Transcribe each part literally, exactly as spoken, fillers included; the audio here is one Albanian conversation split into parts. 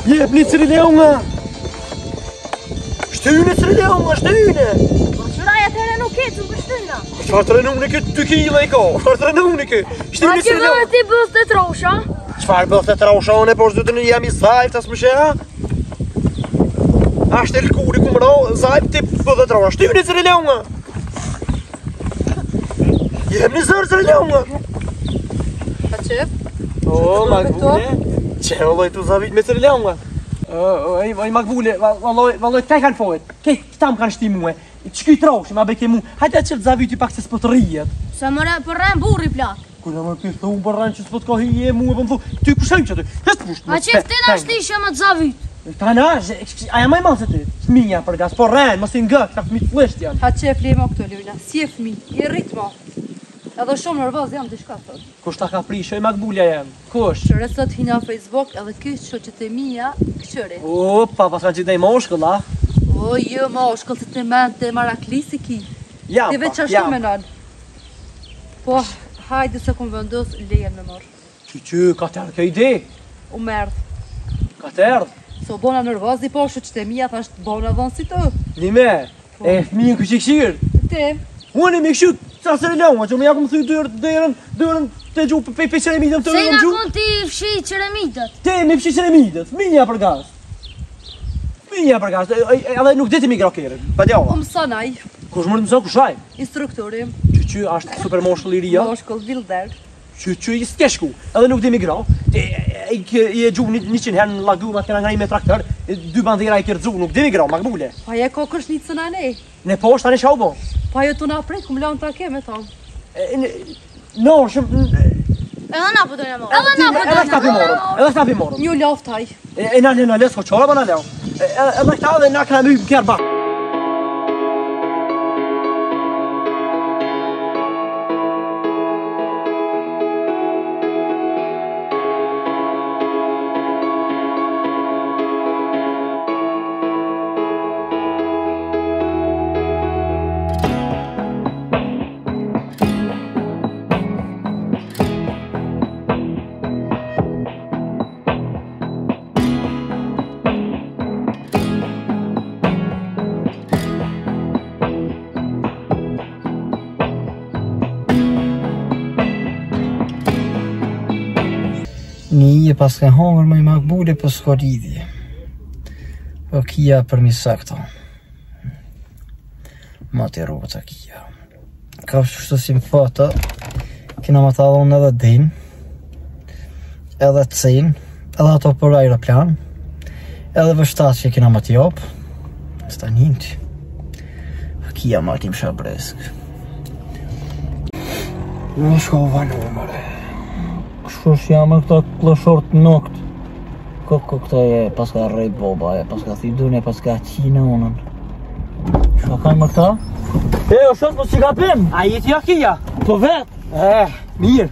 Jepni Cirilionga! Shtyne Cirilionga, shtyne! Shuraj atëherë nuk ke të bështyna. Çfarë trenoni kë dy kilo i ka? Çfarë trenoni kë? Shtyne Cirilionga. Ti bëth të trosha? Çfarë bëth të trosha unë po s'do të jam i sajt as më shëha? Ashtë el kuri ku mëro, zajp ti bëth të trosha. Shtyne Cirilionga! Jepni zërë Cirilionga! A qëp? O, Magbule, që vëlloj të zavit me Cirilionga. Oj, oj, Magbule, vëlloj të kanë fojt. Kej, këta më kanë shti muhe. Që këj troshë, ma beke mu. Hajde që të zavit i pak se s'pët rrijet. Se më përren burri plak. Kërë më për thunë përren që s'pët ka hije muhe, për më thunë, ty kushem që ty. Hësë pusht. A që të da shtishe më të zavit. Ta na, aja maj malë se ty. Fminja për gas, po rren, më si ngët, ka fmi të flesht janë. Ha që flema këto Lula, si e fmi, i ritmo. Edhe shumë nervoz jam diçka thot. Kush ta ka prishë, e Magbulja jem. Kush? Shëre sot hina Facebook edhe kish që që të mija këqëri. O, pa, pas ka qitë e moshkëll, a? O, jo, ma o shkëll të të men të maraklisi ki. Jam, Ti veç ashtu me nën. Po, hajde se kum vendos lejen me marrë. Që që, ka tërë ke ide? U merdh. Ka tërë? So bona nervoz i po shu që të mija thasht bona vonë si të. Nime, e fëmijën kështë i këshirë. Ti? Unë mi këshu ca Cirilionga, që më ja këmë thuj dërën, dërën të gju pe pe qeremitën të Se rëmë nga gju. kun ti fshi qeremitët. Te mi fshi qeremitët, minja për gas. Minja për gas, edhe nuk deti mi grokere, pa djava. U mësonaj, Kush më të mëson, kushaj? instruktori, Që që ashtë super moshkull i ria, ma o shkoll vilder. që që i s'keshku, edhe nuk di mi gra. I e gju një qenë herë në lagu, ma të kena nga një me traktor, dy bandera i kërë dzu, nuk di mi gra, Magbule. Pa je ko kërshnicën a ne. Ne poshtë, anë shau bo. Pa jo të na prej, kum lanë ta ke me thonë. No, shumë... Edhe na po do në morë. Edhe na po do Edhe këta pi morëm, edhe këta pi morëm. Një loftaj. E na në lesë ko qora, ba na leo. Edhe këta dhe na këna myjë kjerë bak. Një pas ka hangër me Magbule për s'ka lidhje. Po kia për mi sakta. Ma të rota kia. Ka shtu si më fata, kina ma të adhon edhe din, edhe të cin, edhe ato për aeroplan, edhe vështat që kina ma të jop, s'ta njënti. Po kia ma t'im shabresk. Në shko vanu, mëre. Shush jam e këta kloshort nokt. Koko këta e pas ka rejt boba, e pas ka thidun, e pas ka qina unën. Shka kanë më këta? E, o shos, po që ka pëm? A jeti ja kia? Po vet? Eh, mirë.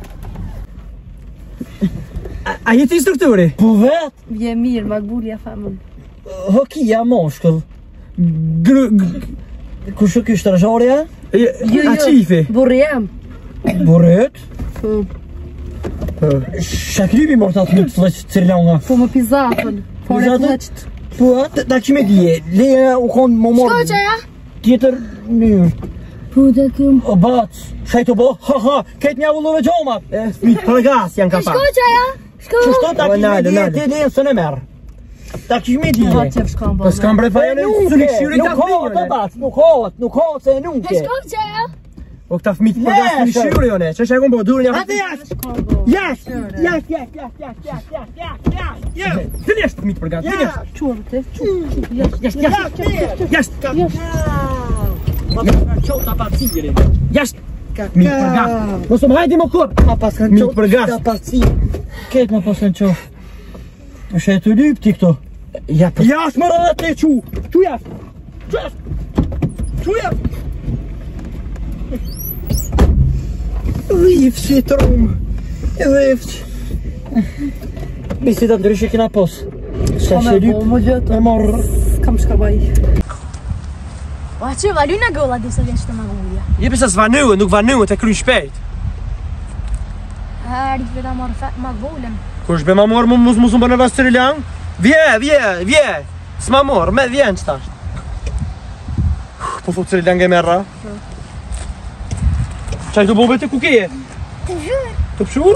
A jeti instruktori? Po vet? Je mirë, Magbulja famën. Ho kia moshkull. Grë... Kusho kjo shtrëzharja? A qifi? Burri jam. Burret? Po, Shakrybi mor të atë një të fleqë Cirilionga. po më pizatën. Po në Pizatën? fleqët. Po, ta që me dje, leja u konë më morë. Shko që ja? Tjetër njërë. Po të këm. O bac, shajto bo, ha ha, ketë mja ullove gjomat. Mit për gas janë ka pa. Shko që ja? Shko. Që shto ta O, që me nalë, dje, nalë. të dje së në merë. Ta që me dje. Ha qef shkon Po s'kam bre fajën e Nuk së e, shqyri nuk ka hot, o fminjën. bac, nuk hot, nuk hot se nuk e. Shko që ja? O këta fmit për gas në shqyri jone, që shë e kom po durën ja. Ate jash, jash, jash, jash, jash, jash, jash, jash, jash, jash, jash. Të njështë fmit për gas, të njështë. Qurë të, qurë. Jashtë, jashtë, jashtë. Ma për nga qota pa cigëri. Jashtë. Mit për gas. Mos më hajdi më kur. Ma pas kanë Mit qo, për gas. ka pas ci. Ketë ma pas kanë qo. Është e të lyp ti këto. Ja për... Jash më rëdhe te qu. Qu jash. Qu jash. Qu jash. Rifë që i tërum. Rifë që. Misi të ndryshe kina pos. Se që lyp. Më gjëtë. E marrë. Kam shka baj. O që valu në golla disa vjeç të Magbulja. Jepi sa s'vanuë, nuk vanuë, të kry shpejt. Herë i veta marrë Magbulën. Kur shbe ma morë mu mus mus më bërë në vasë Cirilionga? Vje, vje, vje. S'ma morë, me vjen që tash. Po thot se lëngë me rra. Çaj do bombe të ku ke? Të zhur. Të pshur?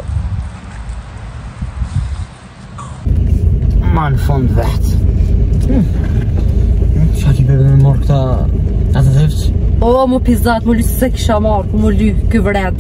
Ma në fund vetë. Qa ki bebe me morë këta atë dhevës? O, më pizat, më lysë se kisha marrë, ku më ly, kë vred.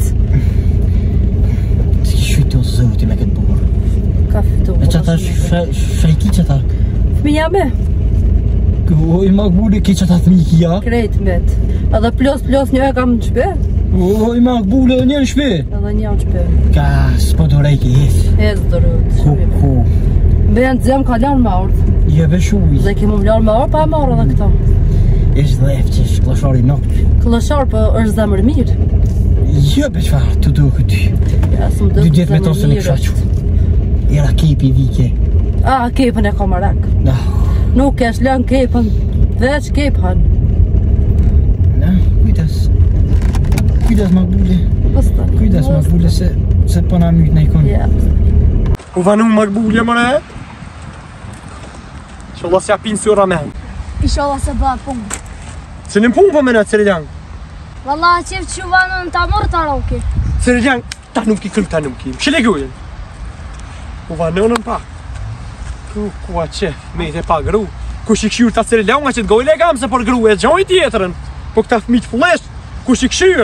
Të ki shytë të zëti me këtë burë. Ka fitu. E që ata shajki që ata? Fëmija me, Oj, Makbule, ki që ata thmi kia? krejt met. Edhe plos, plos një e kam në qpe, Oj, Makbule, një në shpe? edhe një në qpe. Ka, s'po do rejki jesë. Ez dërët. Ku, ku? Me në zem ka lanë me ardhë. Jebe shuj. Dhe kemu më lanë me ardhë, pa e marrë edhe këta. Ish dhe efqish, kloshari nuk. Këllëshar, për është zemër mirë. Jebe qfar, të do këty. Ja, së më Dy dëkë djetë me tosë në kësha që. Era kepi vike. A, kepën e ka marak. Da. Nuk esh lënë kepën, veç kepën. Da, kujdes. Kujdes, Makbule. Pësta. Kujdes, Makbule, se, se po na myt në ikon. Ja. U vanu Makbule më ne? Inshallah s'ja pinë syra me. Inshallah se bëhet punë. Cilin punë po me në Ciri Lang? Valla qef që vanën ta morë të roki. Ciri Lang, ta nuk i këm, ta nuk i. Shile gujën. U vanonën pa. Ku, ku a qef, me i te pa gru. Ku shikëshyr ta Ciri Lang, a që t'gojle kam se për gru e gjoj tjetërën. Po këta fmit flesh, ku shikëshyr.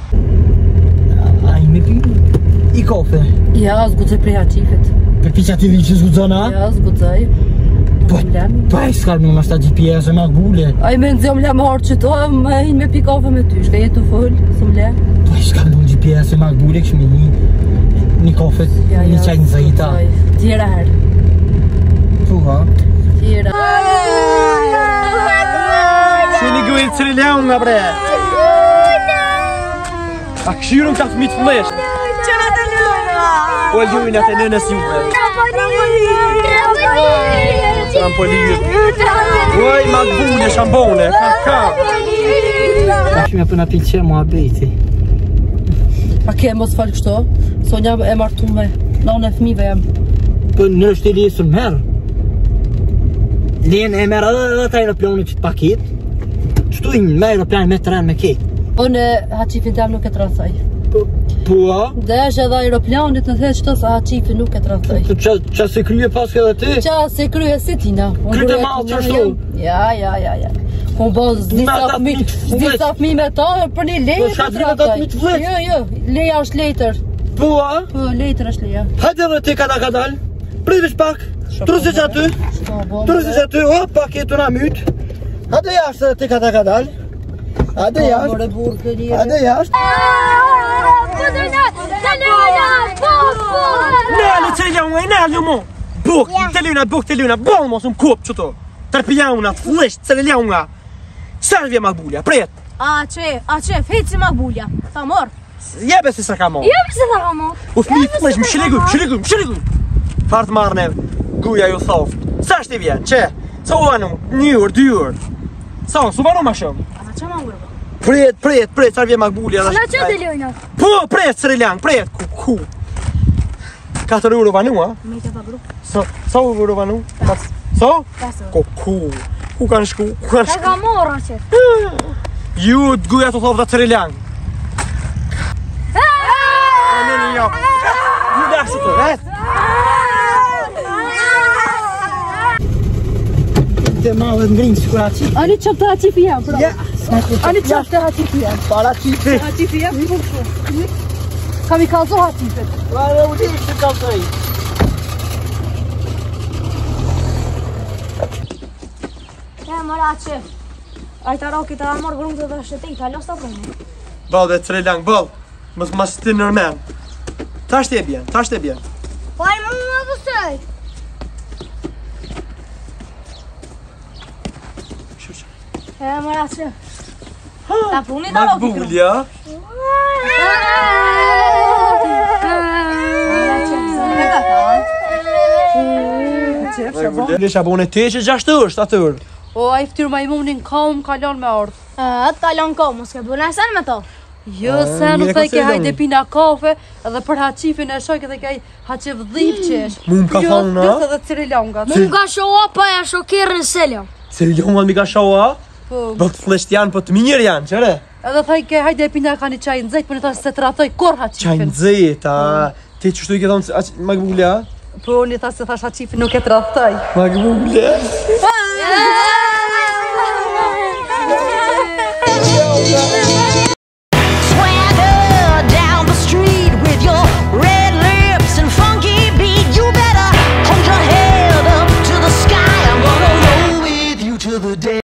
A i me pi i kofe. Ja, zgudzoj prej atifit. Për pi që ati vinë që zgudzona? Ja, zgudzoj. Po, po e s'kar me ma shta G P S e Makbule. A i me nëzjo më le më harë që to, me hinë me pikafe me ty, shka jetu full, së më le. Po e s'kar me G P S e Makbule, këshme një një kofe, Ja, një ja, qaj në zajta. zgudzoj. Tjera herë. Tu ha? Tjera. Shini gujë Ciri Lang nga bre. A këshyrën këta fmit flesh. O ljujnë atë nënës juve. Trampolinë. Oj, Makbule, shambone, ka ka. Ta shme për në pi që mua bejti. A ke mos falë kështo? Sonja e martu me, nanë e fmive jam. Për në është i lesën merë. Len e merë edhe edhe të aeroplani që të pakit. Qëtu i me aeroplan me tren me kejt. Unë e haqifin tem nuk e të rathaj. Po a? Dhe është edhe aeroplanit në the qëto sa haqifin nuk e të rathaj. Qa se krye pas këtë ty? Qa se krye si tina. Kryte malë që ashtu? Ja, ja, ja, ja. Unë bo zdisa ta fmi, fmi të flet. zdisa fmi me ta, për një lejtë Po, qa të rime ta fmi të flet? Jo, jo, leja është lejtër. Po a? Po, lejtër është leja. Hajde edhe ti kada ka dal. Privish pak. Trusi që aty. Shko, bo. Trusi që aty. Hop, paketu na myt. Hajde jashtë edhe ti kada ka dal. Hajde jashtë. More burë të lirë. Hajde jashtë. Nalë, Ciri Lang, e nalë mo. Buk, të luna, buk të luna, bol mos më kup qëto. Tërpijana, të flesh, Ciri Lang. Servje Makbule, pret. A qef, a qef, hejtë si Makbulja. Ta morë. Jebe si sa ka mo. Jemi se ta ka morë. U fmi flesh, më shiligu, shiligu, shiligu. Fartë marrë ne, guja ju thoft. Sa është i vjen, që? Sa u vanu, një ur, dy ur. Sa, su vanu ma shumë. A që ma ngurë? Pret, pret, pret, servje Makbule. Na që të lojna? Po, pret, Ciri Lang, pret, ku, ku. Katër euro vanu, a? Me i të pagru. Sa, sa euro vanu? Sa? Ku, ku. Ku kanë shku, ku kanë Ta shku. ka morë, a qef. Ju të guja të thofta Ciri Lang. Në në një jo. Ju dashtë të, e? Të malë të ngrinë që kur aqi. Ani qëp të haqifi jam, pra. Ja. Ani qëp të haqifi jam. Para qifi. Haqifi jam, një për shumë. Kam i kalzo haqifit. Para u dish të kalzoj. E, mora, a qef. A i të roki të amor grunë të dhe shëtej, ta los të vrëmë. Bal dhe Ciri Lang, bal. Mës mas të nërmen. Tash të e bjen, tash të e bjen. Po, a i më më të sëj. E, mora, a qef. Ta puni të roki grunë. Makbulja. Makbulja, shabone te që gjashtë është atër. O, a i ftyrë majmunin ka unë kalon me ardhë. E, të kalon ko, mos ke bëna sen me to. Jo, se nuk thaj ke hajde pina kafe, edhe për haqifin e shojke dhe kaj haqe vdhip qesh. Mu më ka thonë, na? Plus edhe cirilongat. Mu nga shoa pa ja shokerën selam. Se jongat mi ka shoha? Po. Do të flesht janë, po të mirë janë, qëre? Edhe thaj ke hajde pina ka një qaj nxejt, për në thasë se të ratoj kor Qaj haqifin. nëzit, a... Ti qështu i ke thonë, Makbule, a? Po, një thasë se thash haqifin nuk e të ratoj. Makbule. Yeah.